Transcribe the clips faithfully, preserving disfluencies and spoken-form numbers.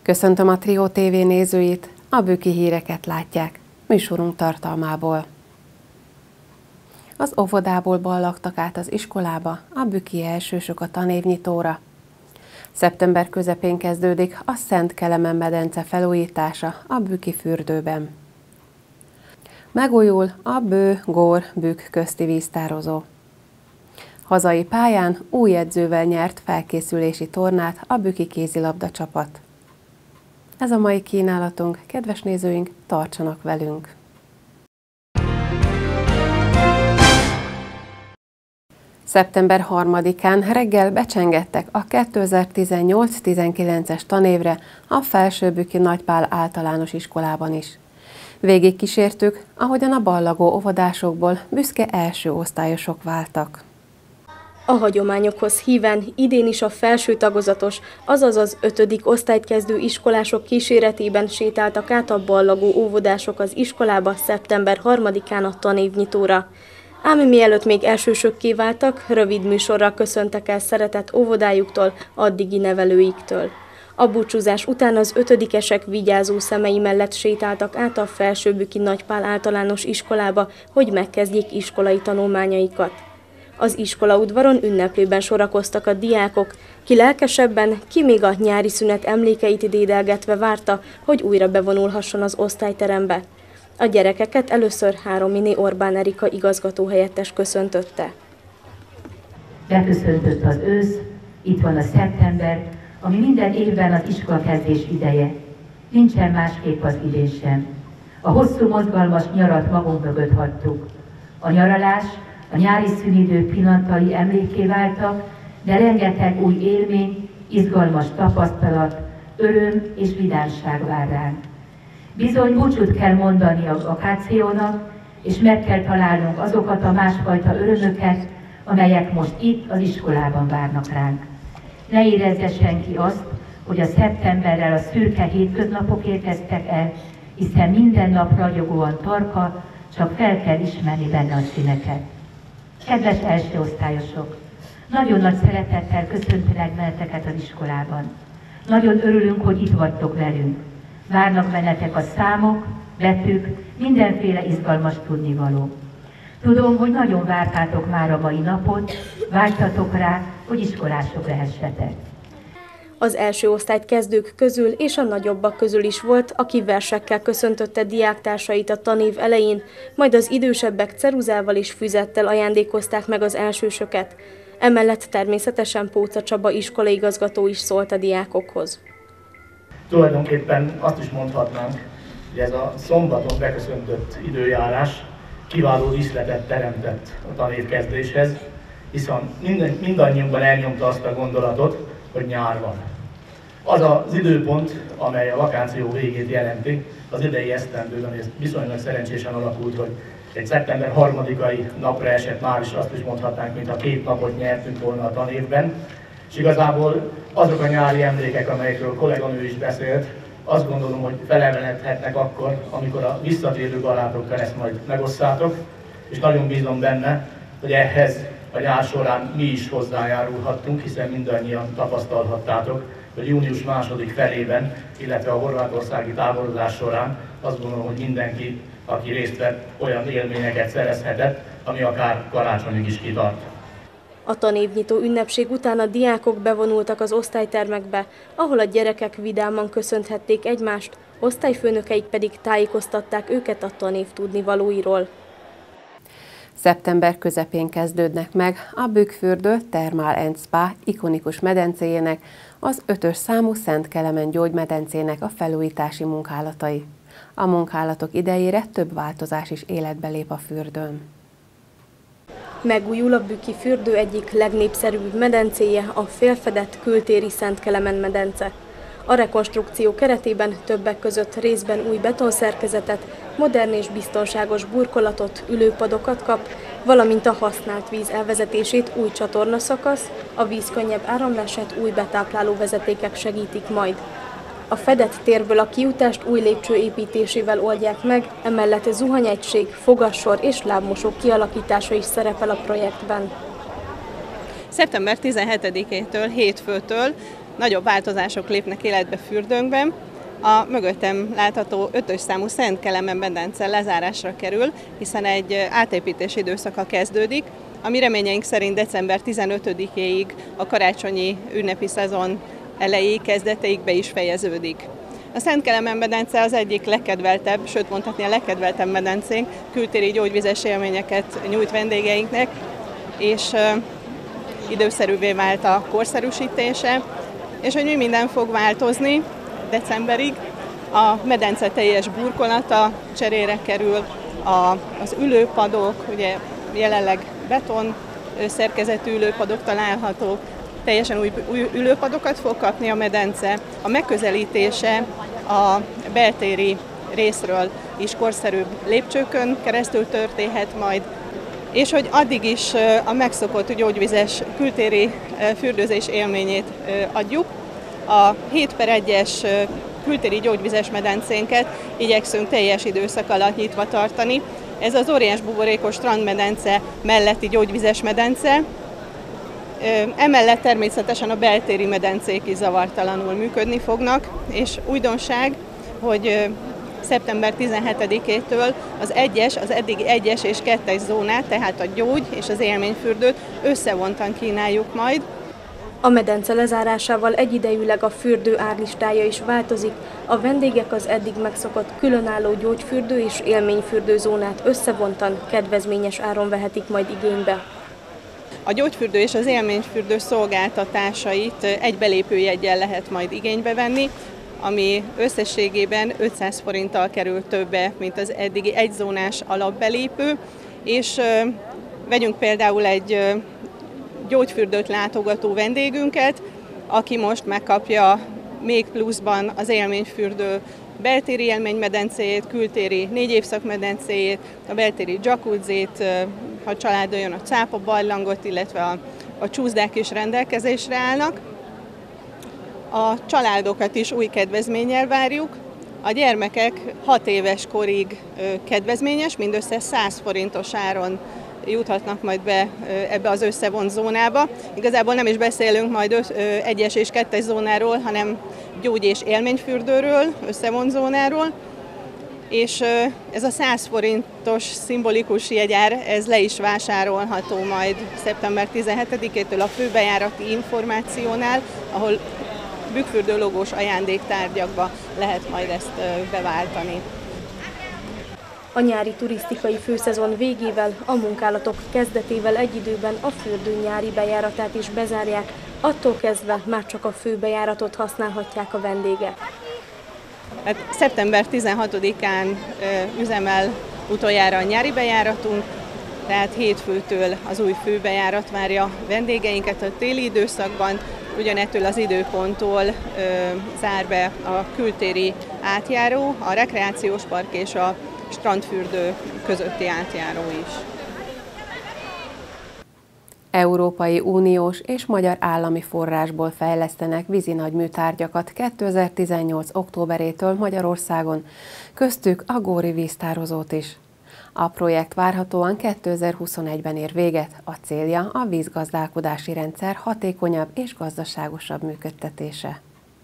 Köszöntöm a Trió té vé nézőit, a Büki híreket látják műsorunk tartalmából. Az óvodából ballagtak át az iskolába a büki elsősök a tanévnyitóra. Szeptember közepén kezdődik a Szent Kelemen medence felújítása a Büki fürdőben. Megújul a Bő-Gór-Bükk közti víztározó. Hazai pályán új edzővel nyert felkészülési tornát a büki kézilabda csapat. Ez a mai kínálatunk, kedves nézőink, tartsanak velünk! Szeptember harmadikán reggel becsengettek a kétezer-tizennyolc tizenkilences tanévre a Felsőbüki Nagypál általános iskolában is. Végig kísértük, ahogyan a ballagó óvodásokból büszke első osztályosok váltak. A hagyományokhoz híven idén is a felső tagozatos, azaz az ötödik osztályt kezdő iskolások kíséretében sétáltak át a ballagó óvodások az iskolába szeptember harmadikán a tanévnyitóra. Ám mielőtt még elsősökké váltak, rövid műsorral köszöntek el szeretett óvodájuktól, addigi nevelőiktől. A búcsúzás után az ötödikesek vigyázó szemei mellett sétáltak át a Felsőbüki Nagypál általános iskolába, hogy megkezdjék iskolai tanulmányaikat. Az iskolaudvaron ünneplőben sorakoztak a diákok, ki lelkesebben, ki még a nyári szünet emlékeit dédelgetve várta, hogy újra bevonulhasson az osztályterembe. A gyerekeket először Hárominé Orbán Erika igazgatóhelyettes köszöntötte. Beköszöntött az ősz, itt van a szeptember, ami minden évben az iskolakezdés ideje. Nincsen másképp az idén sem. A hosszú mozgalmas nyarat magunk mögött hagytuk. A nyaralás, a nyári szünidő pillanatai emlékké váltak, de rengeteg új élmény, izgalmas tapasztalat, öröm és vidánság vár ránk. Bizony búcsút kell mondani a vakációnak, és meg kell találnunk azokat a másfajta örömöket, amelyek most itt az iskolában várnak ránk. Ne érezze senki azt, hogy a szeptemberrel a szürke hétköznapok érkeztek el, hiszen minden nap ragyogóan tarka, csak fel kell ismerni benne a színeket. Kedves első osztályosok! Nagyon nagy szeretettel köszöntelek benneteket az iskolában. Nagyon örülünk, hogy itt vagytok velünk. Várnak bennetek a számok, betűk, mindenféle izgalmas tudnivaló. Tudom, hogy nagyon vártátok már a mai napot, vágytatok rá, hogy iskolások lehessetek. Az első osztályt kezdők közül és a nagyobbak közül is volt, aki versekkel köszöntötte diáktársait a tanév elején, majd az idősebbek ceruzával és füzettel ajándékozták meg az elsősöket. Emellett természetesen Póca Csaba iskolaigazgató is szólt a diákokhoz. Tulajdonképpen azt is mondhatnánk, hogy ez a szombaton beköszöntött időjárás kiváló díszletet teremtett a tanévkezdéshez, hiszen minden, mindannyiunkban elnyomta azt a gondolatot, hogy nyár van. Az az időpont, amely a vakáció végét jelenti, az idei esztendőben ez viszonylag szerencsésen alakult, hogy egy szeptember harmadikai napra esett, már is azt is mondhatnánk, mintha két napot nyertünk volna a tanévben. És igazából azok a nyári emlékek, amelyekről a kolléganő is beszélt, azt gondolom, hogy felemelkedhetnek akkor, amikor a visszatérő barátokkal ezt majd megosszátok, és nagyon bízom benne, hogy ehhez a nyár során mi is hozzájárulhattunk, hiszen mindannyian tapasztalhattátok, hogy június második felében, illetve a horvátországi táborozás során azt gondolom, hogy mindenki, aki részt vett, olyan élményeket szerezhetett, ami akár karácsonyig is kitart. A tanévnyitó ünnepség után a diákok bevonultak az osztálytermekbe, ahol a gyerekek vidáman köszönthették egymást, osztályfőnökeik pedig tájékoztatták őket a tanév tudnivalóiról. Szeptember közepén kezdődnek meg a Bükkfürdő Thermal and Spa ikonikus medencéjének, az ötös számú Szent Kelemen gyógymedencének a felújítási munkálatai. A munkálatok idejére több változás is életbe lép a fürdőn. Megújul a Büki fürdő egyik legnépszerűbb medencéje, a félfedett kültéri Szent Kelemen medence. A rekonstrukció keretében többek között részben új betonszerkezetet, modern és biztonságos burkolatot, ülőpadokat kap, valamint a használt víz elvezetését új csatornaszakasz, a víz könnyebb áramlását új betápláló vezetékek segítik majd. A fedett térből a kijutást új lépcső építésével oldják meg, emellett zuhanyegység, fogassor és lábmosók kialakítása is szerepel a projektben. szeptember tizenhetedikétől, hétfőtől nagyobb változások lépnek életbe fürdőnkben. A mögöttem látható ötös számú Szent Kelemen medence lezárásra kerül, hiszen egy átépítési időszaka kezdődik, ami reményeink szerint december tizenötödikéig, a karácsonyi ünnepi szezon elejéig, kezdetéig be is fejeződik. A Szent Kelemen medence az egyik legkedveltebb, sőt mondhatni a legkedveltebb medencénk, kültéri gyógyvizes élményeket nyújt vendégeinknek, és uh, időszerűvé vált a korszerűsítése, és hogy mi minden fog változni decemberig. A medence teljes burkolata cserére kerül, a, az ülőpadok, ugye jelenleg beton szerkezetű ülőpadok találhatók, teljesen új, új ülőpadokat fog kapni a medence. A megközelítése a beltéri részről is korszerűbb lépcsőkön keresztül történhet majd, és hogy addig is a megszokott gyógyvizes kültéri fürdőzés élményét adjuk. A hét per egyes kültéri gyógyvizes medencénket igyekszünk teljes időszak alatt nyitva tartani. Ez az óriás buborékos strandmedence melletti gyógyvizes medence. Emellett természetesen a beltéri medencék is zavartalanul működni fognak, és újdonság, hogy szeptember tizenhetedikétől az egyes, az eddigi egyes és kettes zónát, tehát a gyógy és az élményfürdőt összevontan kínáljuk majd. A medence lezárásával egyidejűleg a fürdő árlistája is változik, a vendégek az eddig megszokott különálló gyógyfürdő és élményfürdő zónát összevontan, kedvezményes áron vehetik majd igénybe. A gyógyfürdő és az élményfürdő szolgáltatásait egy belépőjeggyel lehet majd igénybe venni, ami összességében ötszáz forinttal kerül többe, mint az eddigi egyzónás alapbelépő, és vegyünk például egy gyógyfürdőt látogató vendégünket, aki most megkapja még pluszban az élményfürdő beltéri élménymedencéjét, kültéri négy évszakmedencéjét, a beltéri jacuzzit, ha a család jön, a cápa barlangot, illetve a, a csúszdák is rendelkezésre állnak. A családokat is új kedvezménnyel várjuk. A gyermekek hat éves korig kedvezményes, mindössze száz forintos áron juthatnak majd be ebbe az összevont zónába. Igazából nem is beszélünk majd egyes és kettes zónáról, hanem gyógy- és élményfürdőről, összevont zónáról. És ez a száz forintos szimbolikus jegyár, ez le is vásárolható majd szeptember tizenhetedikétől a főbejárati információnál, ahol bükkfürdő logós ajándéktárgyakba lehet majd ezt beváltani. A nyári turisztikai főszezon végével, a munkálatok kezdetével egy időben a fürdő nyári bejáratát is bezárják, attól kezdve már csak a főbejáratot használhatják a vendégek. Hát szeptember tizenhatodikán üzemel utoljára a nyári bejáratunk, tehát hétfőtől az új főbejárat várja vendégeinket a téli időszakban. Ugyanettől az időponttól ö, zár be a kültéri átjáró, a rekreációs park és a strandfürdő közötti átjáró is. Európai Uniós és magyar állami forrásból fejlesztenek vízi nagyműtárgyakat kétezer-tizennyolc októberétől Magyarországon, köztük a góri víztározót is. A projekt várhatóan kétezer-huszonegyben ér véget, a célja a vízgazdálkodási rendszer hatékonyabb és gazdaságosabb működtetése.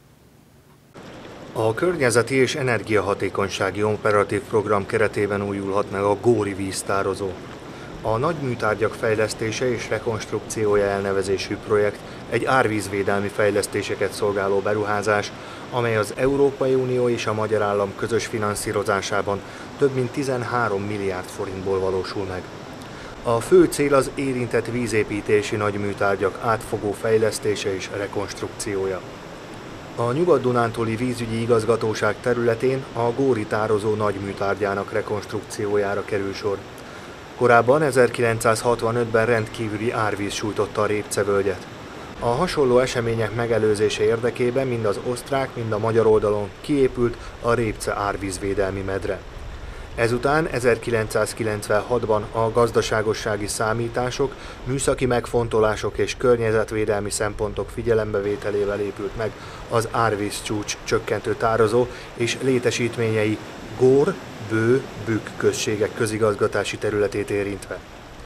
A környezeti és energiahatékonysági operatív program keretében újulhat meg a góri víztározó. A nagyműtárgyak fejlesztése és rekonstrukciója elnevezésű projekt egy árvízvédelmi fejlesztéseket szolgáló beruházás, amely az Európai Unió és a magyar állam közös finanszírozásában több mint tizenhárom milliárd forintból valósul meg. A fő cél az érintett vízépítési nagyműtárgyak átfogó fejlesztése és rekonstrukciója. A Nyugat-Dunántúli Vízügyi Igazgatóság területén a góri tározó nagyműtárgyának rekonstrukciójára kerül sor. Korábban ezerkilencszázhatvanötben rendkívüli árvíz sújtotta a Répce-völgyet. A hasonló események megelőzése érdekében mind az osztrák, mind a magyar oldalon kiépült a Répce árvízvédelmi medre. Ezután ezerkilencszázkilencvenhatban a gazdaságossági számítások, műszaki megfontolások és környezetvédelmi szempontok figyelembevételével épült meg az árvízcsúcs csökkentő tározó és létesítményei Gór, Bő, Bükk községek közigazgatási területét érintve.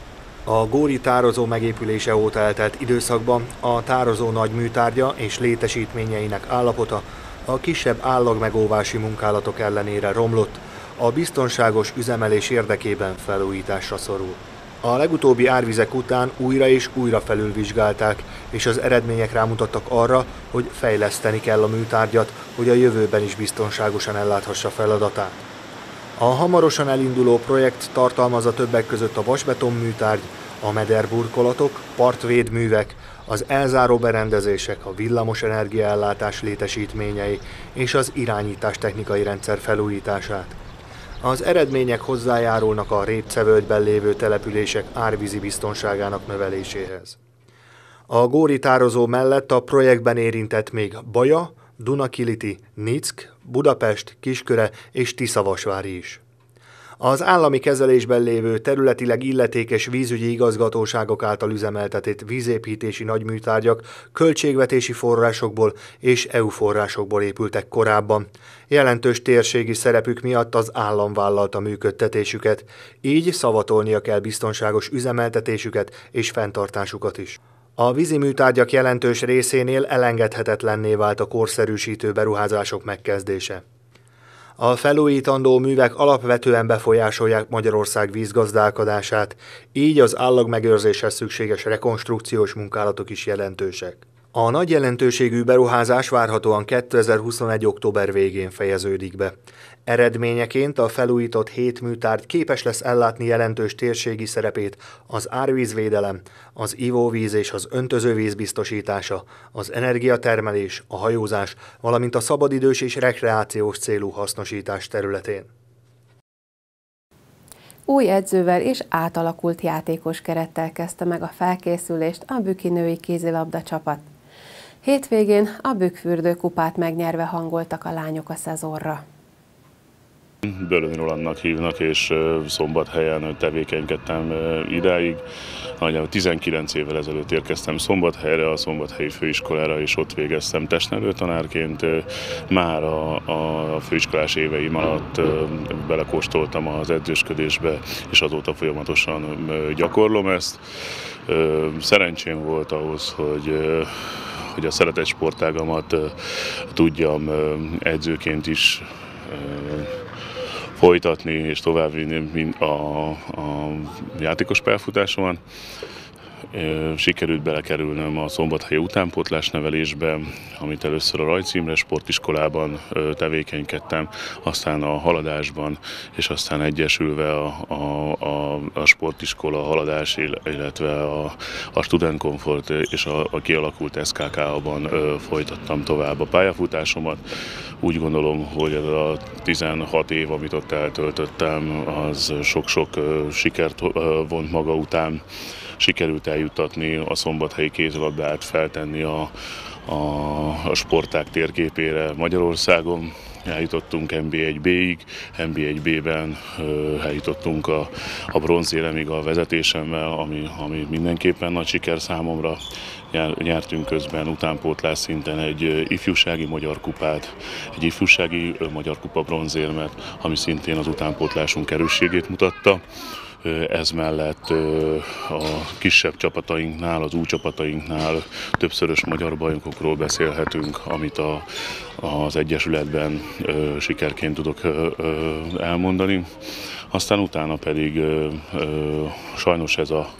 A góri tározó megépülése óta eltelt időszakban a tározó nagy műtárgya és létesítményeinek állapota a kisebb állagmegóvási munkálatok ellenére romlott, a biztonságos üzemelés érdekében felújításra szorul. A legutóbbi árvizek után újra és újra felülvizsgálták, és az eredmények rámutattak arra, hogy fejleszteni kell a műtárgyat, hogy a jövőben is biztonságosan elláthassa feladatát. A hamarosan elinduló projekt tartalmazza többek között a vasbeton műtárgy, a mederburkolatok, partvédművek, az elzáró berendezések, a villamos energiaellátás létesítményei és az irányítás technikai rendszer felújítását. Az eredmények hozzájárulnak a Répce-völgyben lévő települések árvízi biztonságának növeléséhez. A góri tározó mellett a projektben érintett még Baja, Dunakiliti, Nick, Budapest, Kisköre és Tiszavasvári is. Az állami kezelésben lévő területileg illetékes vízügyi igazgatóságok által üzemeltetett vízépítési nagyműtárgyak költségvetési forrásokból és é u forrásokból épültek korábban. Jelentős térségi szerepük miatt az állam vállalta működtetésüket, így szavatolnia kell biztonságos üzemeltetésüket és fenntartásukat is. A víziműtárgyak jelentős részénél elengedhetetlenné vált a korszerűsítő beruházások megkezdése. A felújítandó művek alapvetően befolyásolják Magyarország vízgazdálkodását, így az állagmegőrzéshez szükséges rekonstrukciós munkálatok is jelentősek. A nagy jelentőségű beruházás várhatóan kétezer-huszonegy. október végén fejeződik be. Eredményeként a felújított hét műtárgy képes lesz ellátni jelentős térségi szerepét az árvízvédelem, az ivóvíz és az öntözővíz biztosítása, az energiatermelés, a hajózás, valamint a szabadidős és rekreációs célú hasznosítás területén. Új edzővel és átalakult játékos kerettel kezdte meg a felkészülést a büki női kézilabda csapat. Hétvégén a Bükkfürdő kupát megnyerve hangoltak a lányok a szezonra. Bölöni Rolandnak hívnak, és Szombathelyen tevékenykedtem idáig. tizenkilenc évvel ezelőtt érkeztem Szombathelyre, a szombathelyi főiskolára, és ott végeztem testnevelőtanárként. Már a, a főiskolás éveim alatt belekóstoltam az edzősködésbe, és azóta folyamatosan gyakorlom ezt. Szerencsém volt ahhoz, hogy hogy a szeretett sportágamat tudjam edzőként is folytatni és továbbvinni a, a játékos pályafutásomon. Sikerült belekerülnöm a szombathelyi utánpótlás nevelésbe, amit először a Rajc Imre sportiskolában tevékenykedtem, aztán a haladásban, és aztán egyesülve a, a, a, a sportiskola, a haladás, illetve a, a Student Comfort és a, a kialakult es ká ká-ban folytattam tovább a pályafutásomat. Úgy gondolom, hogy ez a tizenhat év, amit ott eltöltöttem, az sok-sok sikert vont maga után. Sikerült eljuttatni a szombathelyi kézilabdát, feltenni a, a, a sportág térképére Magyarországon. Eljutottunk en bé egy bé-ig, en bé egy bé-ben eljutottunk a, a bronzéremig a vezetésemmel, ami, ami mindenképpen nagy siker számomra. Nyertünk közben utánpótlás szinten egy ifjúsági magyar kupát, egy ifjúsági magyar kupa bronzérmet, ami szintén az utánpótlásunk erősségét mutatta. Ez mellett a kisebb csapatainknál, az új csapatainknál többszörös magyar bajnokokról beszélhetünk, amit a, az Egyesületben sikerként tudok elmondani. Aztán utána pedig sajnos ez a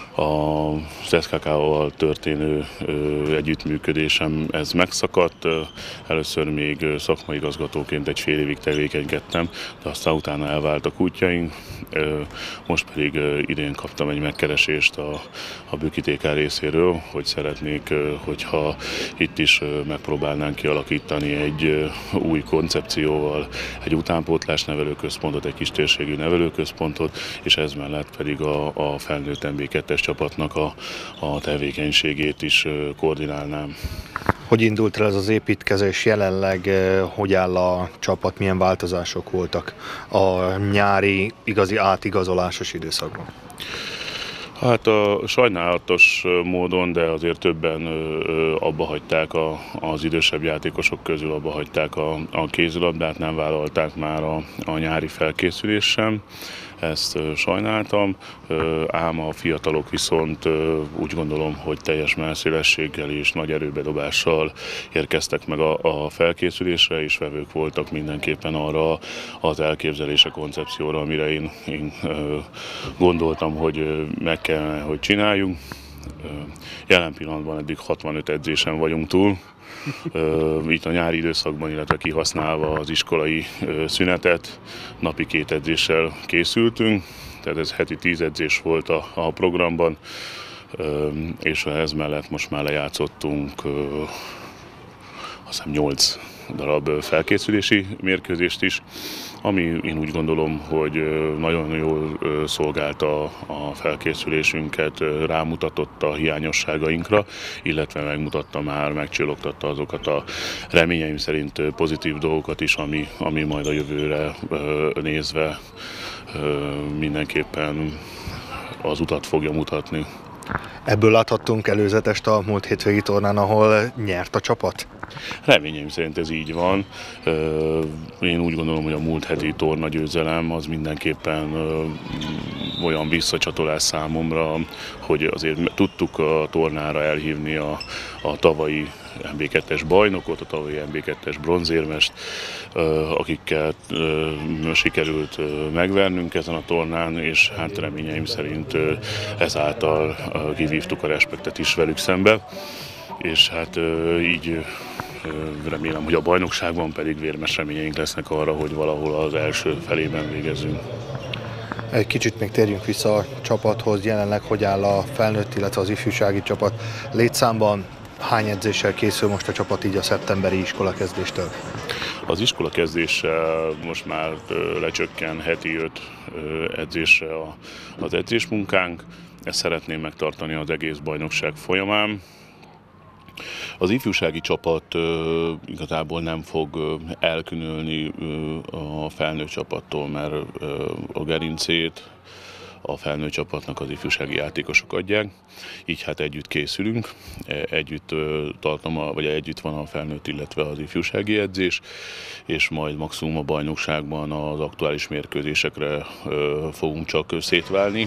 az es ká ká-val történő együttműködésem ez megszakadt. Először még szakmai igazgatóként egy fél évig tevékenykedtem, de aztán utána elváltak útjaink. Most pedig idén kaptam egy megkeresést a, a Büki té ká részéről, hogy szeretnék, hogyha itt is megpróbálnánk kialakítani egy új koncepcióval, egy utánpótlás nevelőközpontot, egy kistérségű nevelőközpontot, és ez mellett pedig a, a felnőtt en bé kettes csapatnak a, a tevékenységét is koordinálnám. Hogy indult el ez az építkezés jelenleg, hogy áll a csapat, milyen változások voltak a nyári igazi átigazolásos időszakban? Hát a sajnálatos módon, de azért többen abba hagyták a, az idősebb játékosok közül, abba hagyták a, a kézilabdát, nem vállalták már a, a nyári felkészülést sem. ezt sajnáltam, ám a fiatalok viszont úgy gondolom, hogy teljes mellszélességgel és nagy erőbedobással érkeztek meg a, a felkészülésre, és vevők voltak mindenképpen arra az elképzelése, koncepcióra, amire én, én gondoltam, hogy meg kell, hogy csináljunk. Jelen pillanatban eddig hatvanöt edzésen vagyunk túl, itt a nyári időszakban, illetve kihasználva az iskolai szünetet, napi két edzéssel készültünk, tehát ez heti tíz edzés volt a, a programban, és ez mellett most már lejátszottunk azt hiszem nyolc darab felkészülési mérkőzést is, ami én úgy gondolom, hogy nagyon jól szolgálta a felkészülésünket, rámutatott a hiányosságainkra, illetve megmutatta már, megcsillogtatta azokat a reményeim szerint pozitív dolgokat is, ami, ami majd a jövőre nézve mindenképpen az utat fogja mutatni. Ebből láthattunk előzetest a múlt hétvégi tornán, ahol nyert a csapat? Reményeim szerint ez így van. Én úgy gondolom, hogy a múlt heti torna győzelem az mindenképpen olyan visszacsatolás számomra, hogy azért tudtuk a tornára elhívni a, a tavalyi em bé kettes bajnokot, a tavalyi em bé kettes bronzérmest, akikkel sikerült megvernünk ezen a tornán, és hát reményeim szerint ezáltal kivívtuk a respektet is velük szembe, és hát így remélem, hogy a bajnokságban pedig vérmes reményeink lesznek arra, hogy valahol az első felében végezzünk. Egy kicsit még térjünk vissza a csapathoz, jelenleg hogy áll a felnőtt, illetve az ifjúsági csapat létszámban, hány edzéssel készül most a csapat így a szeptemberi iskolakezdéstől? Az iskolakezdéssel most már lecsökken heti öt edzésre az edzésmunkánk, ezt szeretném megtartani az egész bajnokság folyamán. Az ifjúsági csapat uh, igazából nem fog uh, elkülönülni uh, a felnőtt csapattól, mert uh, a gerincét a felnőtt csapatnak az ifjúsági játékosok adják, így hát együtt készülünk, együtt uh, tartom, a, vagy együtt van a felnőtt, illetve az ifjúsági edzés, és majd maximum a bajnokságban az aktuális mérkőzésekre uh, fogunk csak szétválni.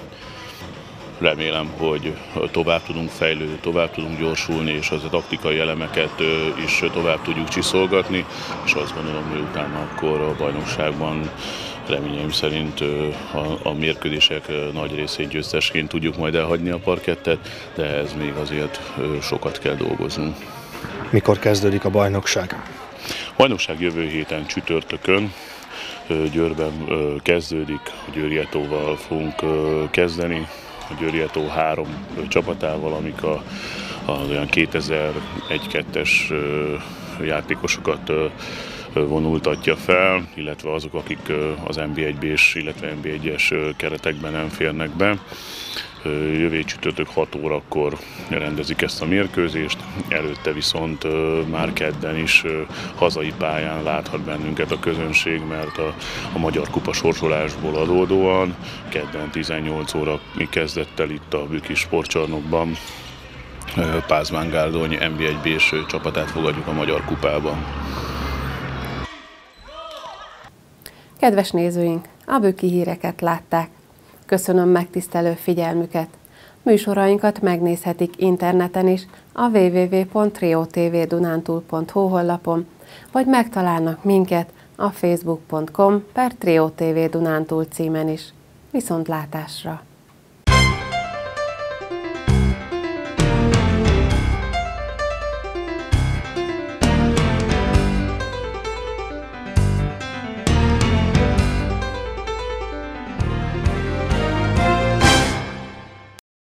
Remélem, hogy tovább tudunk fejlődni, tovább tudunk gyorsulni, és az a taktikai elemeket is tovább tudjuk csiszolgatni, és azt gondolom, hogy utána akkor a bajnokságban reményeim szerint a, a mérkőzések nagy részét győztesként tudjuk majd elhagyni a parkettet, de ez még azért sokat kell dolgoznunk. Mikor kezdődik a bajnokság? A bajnokság jövő héten csütörtökön Győrben kezdődik, Győri Etóval fogunk kezdeni. A Győri Etó három csapatával, amik a, az olyan kétezer-egy kettes játékosokat vonultatja fel, illetve azok, akik az en bé egy bés, illetve en bé egyes keretekben nem férnek be. Jövő csütörtök hat órakor rendezik ezt a mérkőzést, előtte viszont már kedden is hazai pályán láthat bennünket a közönség, mert a, a Magyar Kupa sorsolásból adódóan kedden tizennyolc óra kezdettel itt a Bükki Sportcsarnokban Pázmány Gárdony en bé egy bés csapatát fogadjuk a Magyar Kupában. Kedves nézőink, a Bükki híreket látták. Köszönöm megtisztelő figyelmüket. Műsorainkat megnézhetik interneten is a double-u double-u double-u pont trio t v dunántúl pont h u honlapon, vagy megtalálnak minket a facebook pont com per trio t v dunántúl címen is. Viszontlátásra!